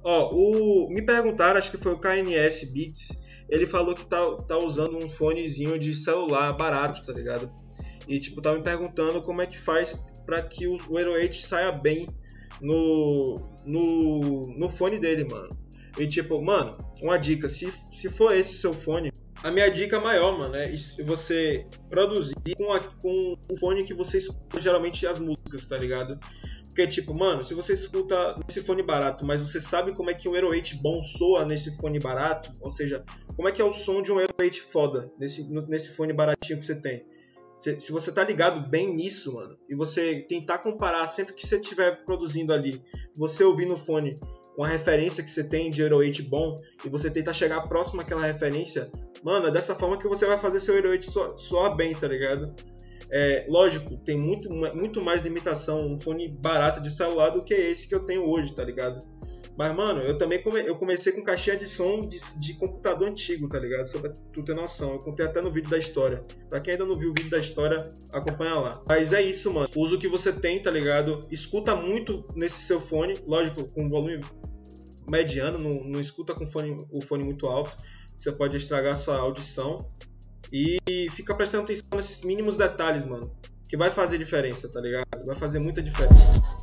Ó, me perguntaram, acho que foi o KNS Beats, ele falou que tá usando um fonezinho de celular barato, tá ligado? E, tipo, tá me perguntando como é que faz pra que o Hero 8 saia bem no fone dele, mano. E, tipo, mano, uma dica, se for esse seu fone, a minha dica maior, mano, é você produzir com o fone que você escuta geralmente as músicas, tá ligado? Porque, tipo, mano, se você escuta nesse fone barato, mas você sabe como é que um Hero 8 bom soa nesse fone barato, ou seja, como é que é o som de um Hero 8 foda nesse fone baratinho que você tem. Se você tá ligado bem nisso, mano, e você tentar comparar sempre que você estiver produzindo ali, você ouvir no fone uma referência que você tem de Hero 8 bom, e você tentar chegar próximo àquela referência, mano, é dessa forma que você vai fazer seu Hero 8 soar bem, tá ligado? Lógico, tem muito mais limitação um fone barato de celular do que esse que eu tenho hoje, tá ligado? Mas, mano, eu também comecei com caixinha de som de computador antigo, tá ligado? Só pra tu ter noção. Eu contei até no vídeo da história. Pra quem ainda não viu o vídeo da história, acompanha lá. Mas é isso, mano. Usa o que você tem, tá ligado? Escuta muito nesse seu fone. Lógico, com volume mediano. Não escuta com o fone muito alto. Você pode estragar a sua audição. E fica prestando atenção nesses mínimos detalhes, mano. Que vai fazer diferença, tá ligado? Vai fazer muita diferença.